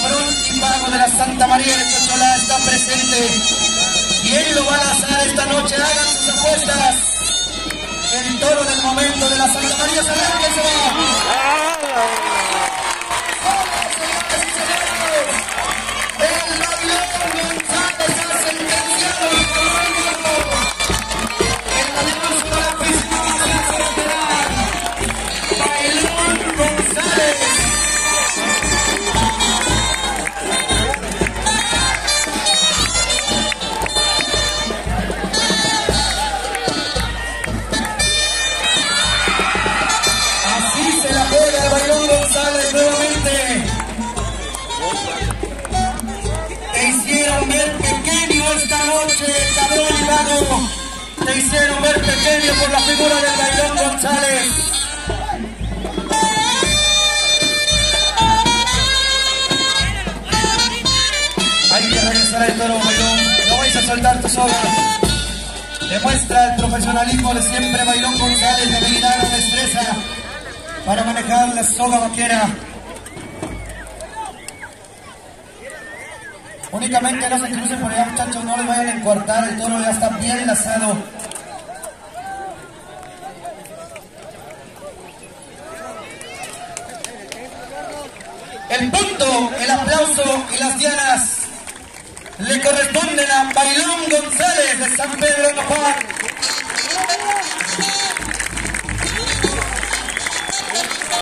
patrón y pago de la Santa María de Cocholá está presente. ¿Quién lo va a lanzar esta noche? Hagan sus apuestas. El toro del momento de la Santa María se arranca y se va. El Bailón González ha sentenciado el torneo. El Bailón para la Fiscalía Federal. Bailón González. Así se la juega el Bailón González nuevamente. Te hicieron ver pequeño esta noche, cabrón y vago. Te hicieron ver pequeño por la figura del Bailón González. Hay que regresar al toro, Bailón. No vais a soltar tu soga. Demuestra el profesionalismo de siempre Bailón González, de habilidad, de destreza para manejar la soga vaquera. Únicamente no se crucen por allá, muchachos, no les vayan a encuartar, el toro ya está bien lazado. El punto, el aplauso y las dianas le corresponden a Bailón González de San Pedro de Nopal.